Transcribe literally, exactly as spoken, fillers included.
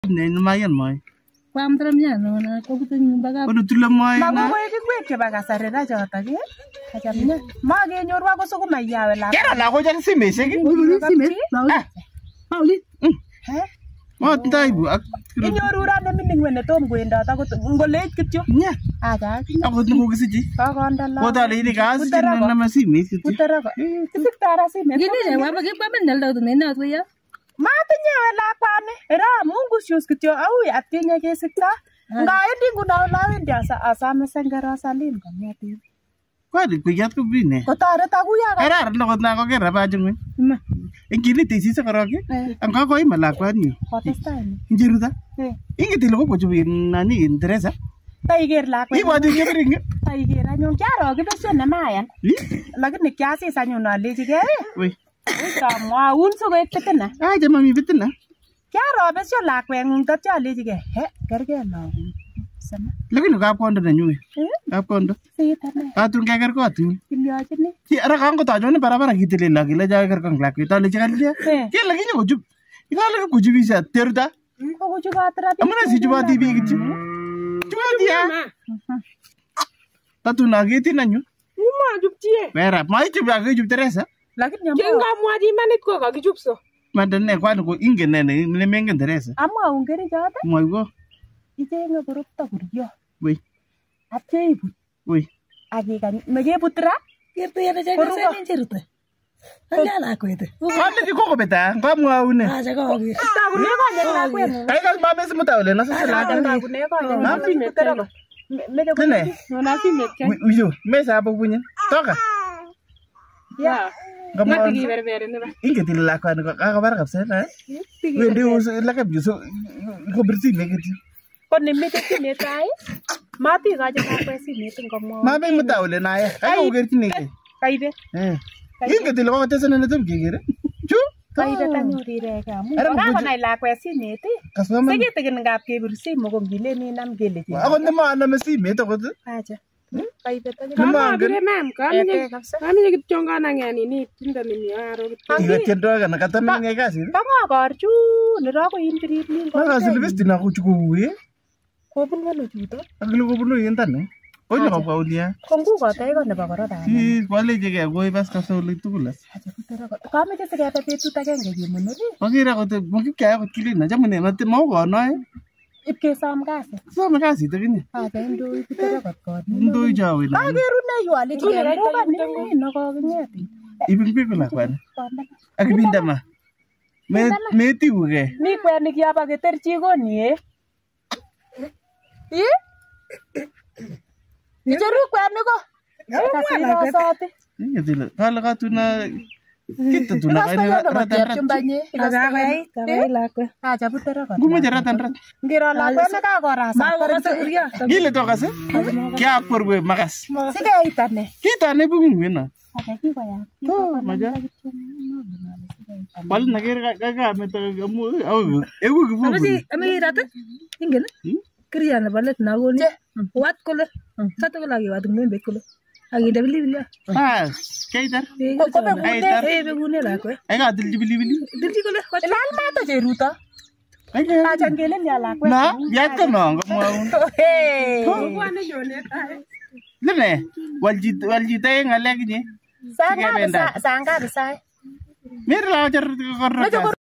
Ne mayan moy. Kwam tram yan na ko kutin baga. Ono tulang moy na. Mago ko kwet ke baga sarera jota ke. Kacham ne. Mage nyorwa ko soko mayawe la. Kera la ko jang sime segi. Sime. Pauli. He? Mo tai bu ak. Inyoru ra ne mining wene tom kwenda ta ko ngolech kityo. Nya. Aja. Ako nungu kisiji. Ko kondala. Ko dali ni gas na masime kityo. Utara ko. Kisiktara sime. Gini wa ba ba men dal do ne na ko ya. Matinye lakwani era Mungu sius kityo au atinye kesikta ngaendi nguno lawendi asa asame sengero salim kangeti Kwani kuyat ko bine. kotoret akuya ka Kararan na ko na ko kera ba jungwe. Ma. Ingili tisi sa karaoke. Ang ka ko ay malakwani. kotestai Injiruta. eh Ingiti lo ko jubin nani interesa. taiger lakwe Ibo di kebring. taiger anyun kyaro kibesyo ne mayan lakini kyasis anyun alechi ke Wei. kamwaun sikoek pitina Ah jama mi bitina. kyaro besyo lakwengung tatyo alechi ke he kergei lakwe sana Lakini ka kondo na nyue. Ka kondo. sitane Atun ka ker ko atun. kilyochini Ki ara kan ko tajo ne barabara kitile la kila ja ker kan lakwe ta le chal dia. eh Ki lagi ni ko jub. Ikala ko jubi sa teruta. ko kujugatara Amuna si juba ti bi gitu. Juba dia. Tatu na giti na nyu. Uma juptie. Mera, mai juba ke jub Teresa. lakini nyambo Jenga mwaji manit ko kakijupso. Madane kwa ko ingen ne ne mengen Teresa. amwa ungeri jota Moi go. ichenge korokto kuryo Wei. atya ibut Wei. akikany mekebut ra Kirtu ya beja ko sa ni jiruta. Anga la ko ite. Kwani ki koko beta, kwa mwaune. Ah ja ko gi. takune konye lakwengu Kai kal mame simu tawle na sasa la kan. takune konye Mama mekebutera ko meke Nene. Nona simet kai. Wiyo, mesa hapo bunye. Toka. Ya. Kama Mati berbere ne ba. inge tilala kwa ni ka bar kapsa na. Wendi us la ka biso ko birti me kiti. ko nimite simet ai mati kaje lakwe simet ngomwo Mame mu tawle na ya. Ai ko gerti ne ke. kaibe Eh. Inge tilala ko tesana na tum kigere. Chu. kaibe tanyurire ka mu Ara ka mbuji- konai lakwe simet Kasama. sikitikin ngap kebir simo komile ni nam gele chi Ako ne ma na mesi me to ko. aja kaibe Nima Kama angen. bire mam Ete kami kabisa. kami kityo ngana ngani ni tinda ni miaro. Iwe tiendo kana kata me ngai kasi. bangakorchu nero ko injirit nin Ma kasi libisti na ko chukuwe. kobun wano chuto Agilo ko bulo yenta ne. Oy na ko ulia. kongu kotai ko nebo korora Ki kwale je ke goy bas ka so le tukulas. kameche sikepe betut agenge kemonori Magira ko te moki kaya ko kili na jamune mate mo ko no eh. ipkesom kasi So me kasi to kini. aja indoi kutere kot kot Ndo jawe na. akerune yu alechi kembukani nokokingeti Ibing bi ko la kwan. Akibinda ma. Me me ti uge. mi kwenik yapa keterchi konie i icheru kwenik ko kasirosoti Ni tile. Kala ka tuna kita tuna ka ni ratan rat. Akakoyait, Kabai lakwe. aja putere kot Gumo ratan rat. ngiro lakwet nekakorasa Ma ko sa uriya. Gile to kasi. Kya korwe makas. sikeitane Kita ne bungu wena. aja kikoyat Oh, maja. Pal nagir ka ka me to gamu. Au. Egu gu. Amasi ami rata. Ingen. Kriya na balet na go ni. Wat ko le. Satu ko lagi wat ngin be ko le. Agi da bili bili. Ah, kaitar. ko be Ai gune tar. Eh be gune la ko. Ai ka dil bili bili. Dilji ko le. Wat. lal mato cheruto Ai ka. aja ngelen ya lakwet Na, ya ka no gamu. hey Bwana jone tai. Lene, walji walji tay ngalek ni. saa ngapi saa saa ngapi saa Mir la jar ko